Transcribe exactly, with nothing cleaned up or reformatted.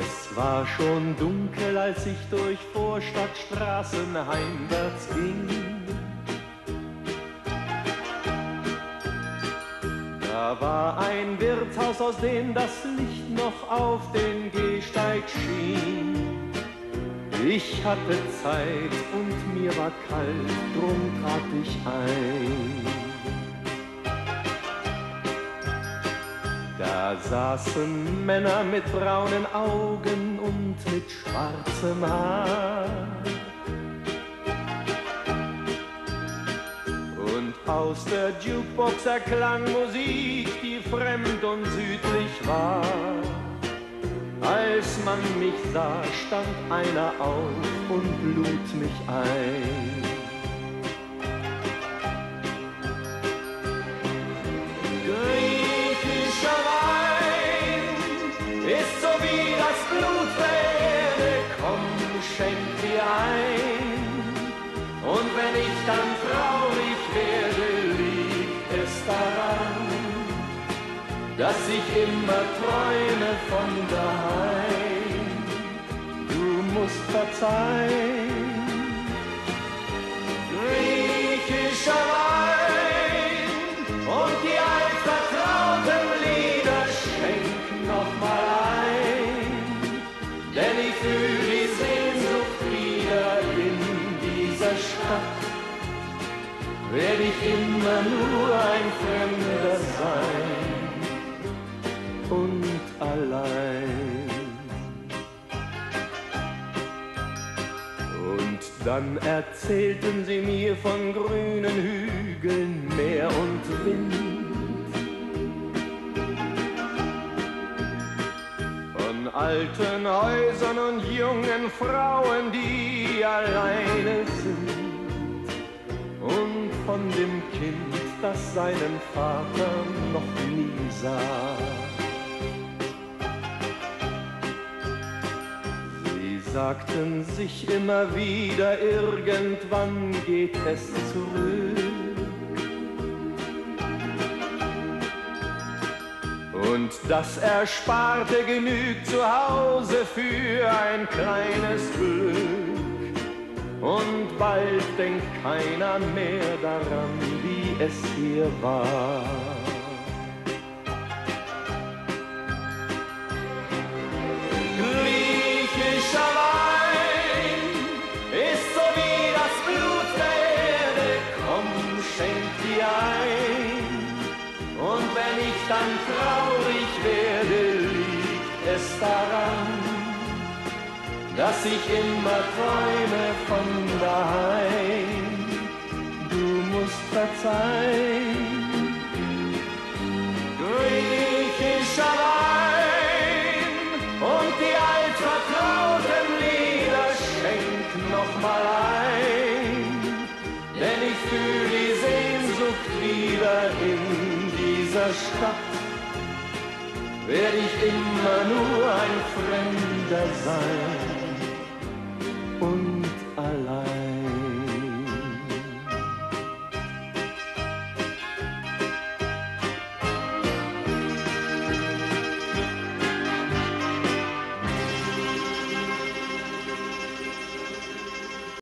Es war schon dunkel, als ich durch Vorstadtstraßen heimwärts ging. Da war ein Wirtshaus, aus dem das Licht noch auf den Gehsteig schien. Ich hatte Zeit und mir war kalt, drum trat ich ein. Da saßen Männer mit braunen Augen und mit schwarzem Haar. Und aus der Jukebox erklang Musik, die fremd und südlich war. Als man mich sah, stand einer auf und lud mich ein. Griechischer Wein ist so wie das Blut der Erde, komm, schenk dir ein. Und wenn ich dann traurig werde, liegt es daran, dass ich immer träume von daheim. Du musst verzeihen. Griechischer Wein und die altvertrauten Lieder schenk noch mal ein, denn ich fühl die Sehnsucht wieder in dieser Stadt. Werd ich immer nur ein Fremder sein und allein. Und dann erzählten sie mir von grünen Hügeln, Meer und Wind, von alten Häusern und jungen Frauen, die alleine sind, und von dem Kind, das seinen Vater noch nie sah. Sie sagten sich immer wieder, irgendwann geht es zurück. Und das Ersparte genügt zu Hause für ein kleines Glück. Und bald denkt keiner mehr daran, wie es hier war. Griechischer Wein ist so wie das Blut der Erde, komm, schenk dir ein. Und wenn ich dann traurig werde, liegt es daran, dass ich immer träume von daheim. Du musst verzeihen. Griechischer Wein und die altvertrauten Lieder schenk noch mal ein, denn ich fühl die Sehnsucht wieder in dieser Stadt. Werd ich immer nur ein Fremder sein